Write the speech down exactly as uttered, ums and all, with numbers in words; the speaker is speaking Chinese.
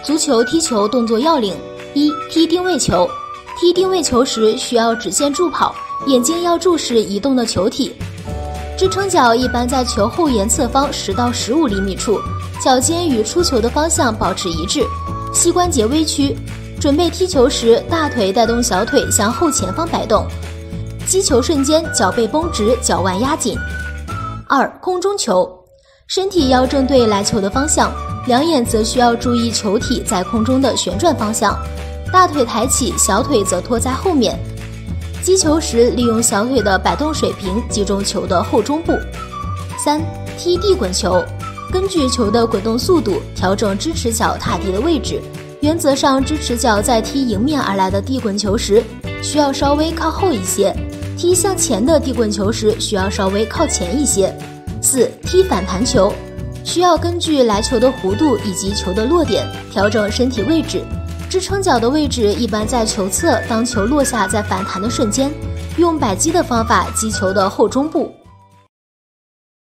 足球踢球动作要领：一、踢定位球。踢定位球时需要直线助跑，眼睛要注视移动的球体。支撑脚一般在球后沿侧方十到十五厘米处，脚尖与出球的方向保持一致，膝关节微曲。准备踢球时，大腿带动小腿向后前方摆动。击球瞬间，脚背绷直，脚腕压紧。二、空中球。身体要正对来球的方向，两眼则需要注意球体在空中的旋转方向。大腿抬起，小腿则拖在后面。击球时，利用小腿的摆动水平击中球的后中部。三、踢地滚球。根据球的滚动速度，调整支持脚踏地的位置。原则上，支持脚在踢迎面而来的地滚球时，需要稍微靠后一些；踢向前的地滚球时，需要稍微靠前一些。四、踢反弹球。需要根据来球的弧度以及球的落点，调整身体位置。支撑脚的位置一般在球侧，当球落下再反弹的瞬间，用摆击的方法击球的后中部。